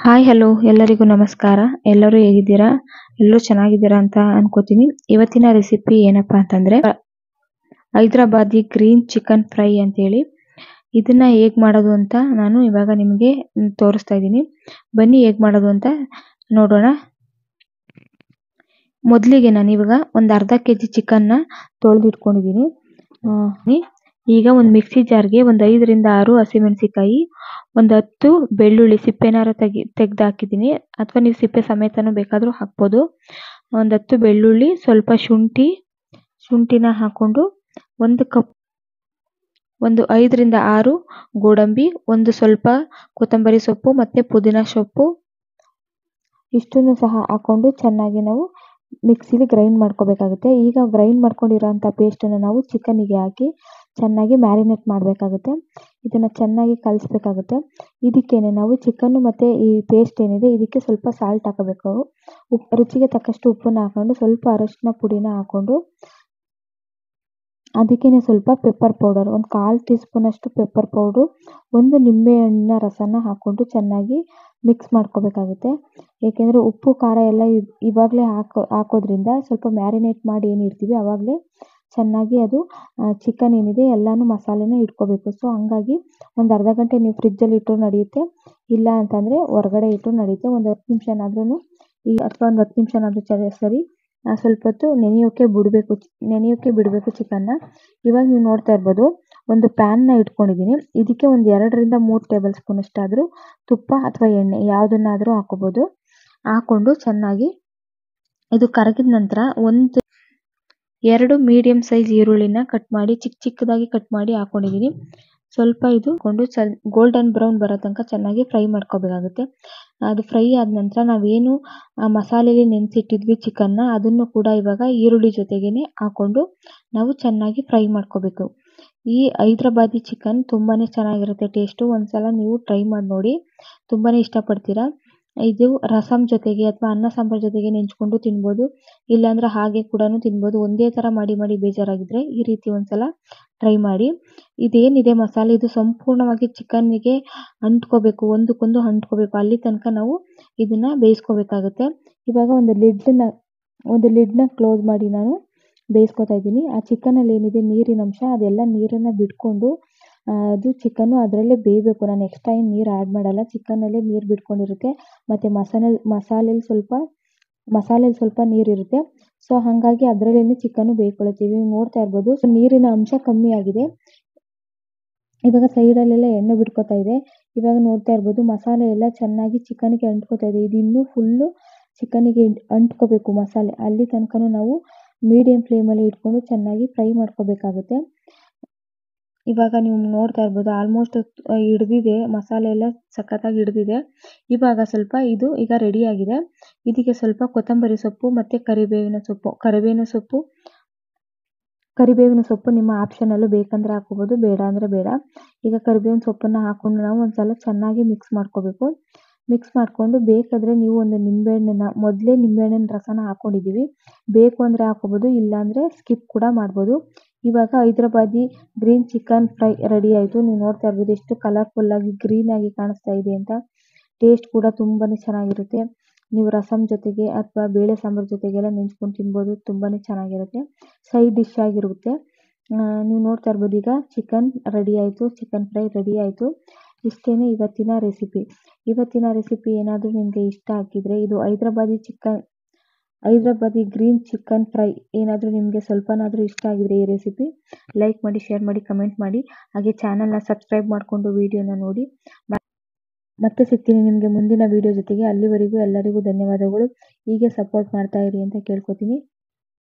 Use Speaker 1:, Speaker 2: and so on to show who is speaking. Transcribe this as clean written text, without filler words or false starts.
Speaker 1: Hi hello ಎಲ್ಲರಿಗೂ ನಮಸ್ಕಾರ. ಎಲ್ಲರೂ ಹೇಗಿದ್ದೀರಾ? ಎಲ್ಲರೂ ಚೆನ್ನಾಗಿದ್ದೀರಾ ಅಂತ ಅನ್ಕೋತೀನಿ. ಇವತ್ತಿನ ರೆಸಿಪಿ ಏನಪ್ಪಾ ಅಂತಂದ್ರೆ ಹೈದರಾಬಾದಿ ಗ್ರೀನ್ ಚಿಕನ್ ಫ್ರೈ ಅಂತೇಳಿ. ಇದನ್ನ ಹೇಗ್ ಮಾಡೋದು ಅಂತ ನಾನು ಇವಾಗ ನಿಮಗೆ ತೋರಿಸ್ತಾ ಇದ್ದೀನಿ. ಬನ್ನಿ ಹೇಗ್ ಮಾಡೋದು ಅಂತ ನೋಡೋಣ. ಮೊದಲಿಗೆ ನಾನು ಇವಾಗ ಒಂದು ಅರ್ಧ ಕೆಜಿ ಚಿಕನ್ನ ತೊಳೆದಿಟ್ಕೊಂಡಿದ್ದೀನಿ. ಈಗ ಒಂದು ಮಿಕ್ಸಿ ಜಾರ್ಗೆ ಒಂದು 5 ರಿಂದ 6 ಹಸಿಮೆಣಸಿಕಾಯಿ, ಒಂದು 10 ಬೆಳ್ಳುಳ್ಳಿ ಸಿಪ್ಪೆನಾರ ತೆಗೆದು ಹಾಕಿದ್ದೀನಿ, ಅಥವಾ ನೀವು ಸಿಪ್ಪೆ ಸಮೇತನೂ ಬೇಕಾದರೂ ಹಾಕ್ಬೋದು. ಒಂದು 10 ಬೆಳ್ಳುಳ್ಳಿ, ಸ್ವಲ್ಪ ಶುಂಠಿನ ಹಾಕೊಂಡು ಒಂದು 5 ರಿಂದ 6 ಗೋಡಂಬಿ, ಒಂದು ಸ್ವಲ್ಪ ಕೊತ್ತಂಬರಿ ಸೊಪ್ಪು ಮತ್ತೆ ಪುದೀನ ಸೊಪ್ಪು, ಇಷ್ಟನ್ನು ಸಹ ಹಾಕೊಂಡು ಚೆನ್ನಾಗಿ ನಾವು ಮಿಕ್ಸಿಲಿ ಗ್ರೈಂಡ್ ಮಾಡ್ಕೋಬೇಕಾಗುತ್ತೆ. ಈಗ ಗ್ರೈಂಡ್ ಮಾಡ್ಕೊಂಡಿರೋಂಥ ಪೇಸ್ಟನ್ನು ನಾವು ಚಿಕನ್ನಿಗೆ ಹಾಕಿ ಚೆನ್ನಾಗಿ ಮ್ಯಾರಿನೇಟ್ ಮಾಡಬೇಕಾಗುತ್ತೆ. ಇದನ್ನು ಚೆನ್ನಾಗಿ ಕಲಿಸ್ಬೇಕಾಗುತ್ತೆ. ಇದಕ್ಕೇನೆ ನಾವು ಚಿಕನ್ನು ಮತ್ತು ಈ ಪೇಸ್ಟ್ ಏನಿದೆ ಇದಕ್ಕೆ ಸ್ವಲ್ಪ ಸಾಲ್ಟ್ ಹಾಕಬೇಕು. ರುಚಿಗೆ ತಕ್ಕಷ್ಟು ಉಪ್ಪನ್ನು ಹಾಕೊಂಡು, ಸ್ವಲ್ಪ ಅರಶಿನ ಪುಡಿನ ಹಾಕೊಂಡು, ಅದಕ್ಕೇನೆ ಸ್ವಲ್ಪ ಪೆಪ್ಪರ್ ಪೌಡರ್, ಒಂದು 1/4 ಟೀ ಸ್ಪೂನಷ್ಟು ಪೆಪ್ಪರ್ ಪೌಡ್ರು, ಒಂದು ನಿಂಬೆಹಣ್ಣಿನ ರಸನ ಹಾಕ್ಕೊಂಡು ಚೆನ್ನಾಗಿ ಮಿಕ್ಸ್ ಮಾಡ್ಕೋಬೇಕಾಗುತ್ತೆ. ಏಕೆಂದರೆ ಉಪ್ಪು ಖಾರ ಎಲ್ಲ ಇವಾಗಲೇ ಹಾಕೋದ್ರಿಂದ ಸ್ವಲ್ಪ ಮ್ಯಾರಿನೇಟ್ ಮಾಡಿ ಏನಿಡ್ತೀವಿ ಆವಾಗಲೇ ಚೆನ್ನಾಗಿ ಅದು ಚಿಕನ್ ಏನಿದೆ ಎಲ್ಲನೂ ಮಸಾಲೆನ ಇಟ್ಕೋಬೇಕು. ಸೊ ಹಂಗಾಗಿ ಒಂದು ಅರ್ಧ ಗಂಟೆ ನೀವು ಫ್ರಿಜ್ಜಲ್ಲಿ ಇಟ್ಟರು ನಡೆಯುತ್ತೆ, ಇಲ್ಲ ಅಂತಂದರೆ ಹೊರಗಡೆ ಇಟ್ಟರು ನಡೆಯುತ್ತೆ. ಒಂದು 10 ನಿಮಿಷನಾದ್ರೂ ಅಥವಾ ಒಂದು 10 ನಿಮಿಷನಾದ್ರೂ ಸರಿ ಸ್ವಲ್ಪ ಹೊತ್ತು ನೆನೆಯೋಕ್ಕೆ ಬಿಡಬೇಕು ಚಿಕನ್ನ. ಇವಾಗ ನೀವು ನೋಡ್ತಾ ಇರ್ಬೋದು, ಒಂದು ಪ್ಯಾನ್ನ ಇಟ್ಕೊಂಡಿದ್ದೀನಿ. ಇದಕ್ಕೆ ಒಂದು 2 ರಿಂದ 3 ಟೇಬಲ್ ಸ್ಪೂನ್ ಅಷ್ಟಾದರೂ ತುಪ್ಪ ಅಥವಾ ಎಣ್ಣೆ ಯಾವುದನ್ನಾದರೂ ಹಾಕೋಬೋದು. ಹಾಕೊಂಡು ಚೆನ್ನಾಗಿ ಇದು ಕರಗಿದ ನಂತರ 2 ಮೀಡಿಯಂ ಸೈಜ್ ಈರುಳ್ಳಿನ ಚಿಕ್ಕ ಚಿಕ್ಕದಾಗಿ ಕಟ್ ಮಾಡಿ ಹಾಕೊಂಡಿದ್ದೀನಿ. ಸ್ವಲ್ಪ ಇದು ಗೋಲ್ಡನ್ ಬ್ರೌನ್ ಬರೋ ತನಕ ಚೆನ್ನಾಗಿ ಫ್ರೈ ಮಾಡ್ಕೋಬೇಕಾಗುತ್ತೆ. ಅದು ಫ್ರೈ ಆದ ನಂತರ ನಾವೇನು ಮಸಾಲೆಯಲ್ಲಿ ನೆನೆಸಿಟ್ಟಿದ್ವಿ ಚಿಕನ್ನ, ಅದನ್ನು ಕೂಡ ಇವಾಗ ಈರುಳ್ಳಿ ಜೊತೆಗೇನೆ ಹಾಕೊಂಡು ನಾವು ಚೆನ್ನಾಗಿ ಫ್ರೈ ಮಾಡ್ಕೋಬೇಕು. ಈ ಹೈದರಾಬಾದಿ ಚಿಕನ್ ತುಂಬಾ ಚೆನ್ನಾಗಿರುತ್ತೆ ಟೇಸ್ಟು. ಒಂದ್ಸಲ ನೀವು ಟ್ರೈ ಮಾಡಿ ನೋಡಿ, ತುಂಬಾ ಇಷ್ಟಪಡ್ತೀರಾ. ಇದು ರಸಂ ಜೊತೆಗೆ ಅಥವಾ ಅನ್ನ ಸಾಂಬಾರ್ ಜೊತೆಗೆ ನೆಂಚ್ಕೊಂಡು ತಿನ್ಬೋದು, ಇಲ್ಲಾಂದ್ರೆ ಹಾಗೆ ಕೂಡ ತಿನ್ಬೋದು. ಒಂದೇ ಥರ ಮಾಡಿ ಬೇಜಾರಾಗಿದ್ದರೆ ಈ ರೀತಿ ಒಂದ್ಸಲ ಟ್ರೈ ಮಾಡಿ. ಇದೇನಿದೆ ಮಸಾಲೆ ಇದು ಸಂಪೂರ್ಣವಾಗಿ ಚಿಕನ್ನಿಗೆ ಅಂಟ್ಕೋಬೇಕು, ಒಂದಕ್ಕೊಂದು ಅಂಟ್ಕೋಬೇಕು, ಅಲ್ಲಿ ತನಕ ನಾವು ಇದನ್ನು ಬೇಯಿಸ್ಕೋಬೇಕಾಗುತ್ತೆ. ಇವಾಗ ಒಂದು ಲಿಡ್ನ ಕ್ಲೋಸ್ ಮಾಡಿ ನಾನು ಬೇಯಿಸ್ಕೊತಾ ಇದ್ದೀನಿ. ಆ ಚಿಕನಲ್ಲಿ ಏನಿದೆ ನೀರಿನ ಅಂಶ ಅದೆಲ್ಲ ನೀರನ್ನು ಬಿಟ್ಕೊಂಡು ಅದು ಚಿಕನ್ನು ಅದರಲ್ಲೇ ಬೇಯಬೇಕು. ನಾನು ಎಕ್ಸ್ಟ್ರಾ ಏನು ನೀರು ಆ್ಯಡ್ ಮಾಡಲ್ಲ, ಚಿಕನ್ನಲ್ಲೇ ನೀರು ಬಿಟ್ಕೊಂಡಿರುತ್ತೆ. ಮತ್ತು ಮಸಾಲೆಯಲ್ಲಿ ಸ್ವಲ್ಪ ನೀರಿರುತ್ತೆ. ಸೊ ಹಾಗಾಗಿ ಅದರಲ್ಲೇ ಚಿಕನ್ನು ಬೇಯ್ಕೊಳ್ಳುತ್ತೀವಿ. ನೀವು ನೋಡ್ತಾ ಇರ್ಬೋದು, ಸೊ ನೀರಿನ ಅಂಶ ಕಮ್ಮಿ ಆಗಿದೆ. ಇವಾಗ ಸೈಡಲ್ಲೆಲ್ಲ ಎಣ್ಣೆ ಬಿಟ್ಕೋತಾ ಇದೆ. ಇವಾಗ ನೋಡ್ತಾ ಇರ್ಬೋದು, ಮಸಾಲೆ ಎಲ್ಲ ಚೆನ್ನಾಗಿ ಚಿಕನ್ಗೆ ಅಂಟ್ಕೋತಾ ಇದೆ. ಇದು ಇನ್ನೂ ಫುಲ್ಲು ಚಿಕನ್ನಿಗೆ ಅಂಟ್ಕೋಬೇಕು ಮಸಾಲೆ, ಅಲ್ಲಿ ತನಕ ನಾವು ಮೀಡಿಯಂ ಫ್ಲೇಮಲ್ಲಿ ಇಟ್ಕೊಂಡು ಚೆನ್ನಾಗಿ ಫ್ರೈ ಮಾಡ್ಕೋಬೇಕಾಗುತ್ತೆ. ಇವಾಗ ನೀವು ನೋಡ್ತಾ ಇರ್ಬೋದು, ಆಲ್ಮೋಸ್ಟ್ ಹಿಡ್ದಿದೆ, ಮಸಾಲೆ ಎಲ್ಲ ಸಖತ್ತಾಗಿ ಹಿಡ್ದಿದೆ. ಇವಾಗ ಸ್ವಲ್ಪ ಇದು ಈಗ ರೆಡಿಯಾಗಿದೆ. ಇದಕ್ಕೆ ಸ್ವಲ್ಪ ಕೊತ್ತಂಬರಿ ಸೊಪ್ಪು ಮತ್ತು ಕರಿಬೇವಿನ ಸೊಪ್ಪು ನಿಮ್ಮ ಆಪ್ಷನಲ್ಲೂ, ಬೇಕಂದರೆ ಹಾಕೋಬೋದು, ಬೇಡ ಅಂದರೆ ಬೇಡ. ಈಗ ಕರಿಬೇವಿನ ಸೊಪ್ಪನ್ನು ಹಾಕೊಂಡು ನಾವು ಒಂದ್ಸಲ ಚೆನ್ನಾಗಿ ಮಿಕ್ಸ್ ಮಾಡ್ಕೋಬೇಕು. ಮಿಕ್ಸ್ ಮಾಡಿಕೊಂಡು ಬೇಕಾದರೆ ನೀವು ಒಂದು ಮೊದಲೇ ನಿಂಬೆಹಣ್ಣಿನ ರಸನ ಹಾಕ್ಕೊಂಡಿದ್ದೀವಿ, ಬೇಕು ಅಂದರೆ ಹಾಕೋಬೋದು, ಇಲ್ಲಾಂದರೆ ಸ್ಕಿಪ್ ಕೂಡ ಮಾಡ್ಬೋದು. ಇವಾಗ Hyderabadi green chicken fry ready ಆಯಿತು. ನೀವು ನೋಡ್ತಾ ಇರ್ಬೋದು ಎಷ್ಟು ಕಲರ್ಫುಲ್ಲಾಗಿ ಗ್ರೀನಾಗಿ ಕಾಣಿಸ್ತಾ ಇದೆ ಅಂತ. ಟೇಸ್ಟ್ ಕೂಡ ತುಂಬಾ ಚೆನ್ನಾಗಿರುತ್ತೆ. ನೀವು ರಸಂ ಜೊತೆಗೆ ಅಥವಾ ಬೇಳೆ ಸಾಂಬಾರು ಜೊತೆಗೆಲ್ಲ ನೆಂಚ್ಕೊಂಡು ತಿನ್ಬೋದು, ತುಂಬಾ ಚೆನ್ನಾಗಿರುತ್ತೆ. ಸೈಡ್ ಡಿಶ್ ಆಗಿರುತ್ತೆ. ನೀವು ನೋಡ್ತಾ ಇರ್ಬೋದು, ಈಗ ಚಿಕನ್ ರೆಡಿ ಆಯಿತು, ಚಿಕನ್ ಫ್ರೈ ರೆಡಿ ಆಯಿತು. ಇಷ್ಟೇನೆ ಇವತ್ತಿನ ರೆಸಿಪಿ ಏನಾದರೂ ನಿಮಗೆ ಇಷ್ಟ ಆಗಿದ್ರೆ, ಇದು ಹೈದರಾಬಾದಿ ಗ್ರೀನ್ ಚಿಕನ್ ಫ್ರೈ ಏನಾದರೂ ನಿಮಗೆ ಸ್ವಲ್ಪನಾದರೂ ಇಷ್ಟ ಆಗಿದ್ರೆ ಈ ರೆಸಿಪಿ ಲೈಕ್ ಮಾಡಿ, ಶೇರ್ ಮಾಡಿ, ಕಮೆಂಟ್ ಮಾಡಿ. ಹಾಗೆ ಚಾನಲ್ನ ಸಬ್ಸ್ಕ್ರೈಬ್ ಮಾಡಿಕೊಂಡು ವಿಡಿಯೋನ ನೋಡಿ. ಮತ್ತೆ ಸಿಗ್ತೀನಿ ನಿಮಗೆ ಮುಂದಿನ ವಿಡಿಯೋ ಜೊತೆಗೆ. ಅಲ್ಲಿವರೆಗೂ ಎಲ್ಲರಿಗೂ ಧನ್ಯವಾದಗಳು. ಹೀಗೆ ಸಪೋರ್ಟ್ ಮಾಡ್ತಾ ಇರಿ ಅಂತ ಕೇಳ್ಕೊತೀನಿ.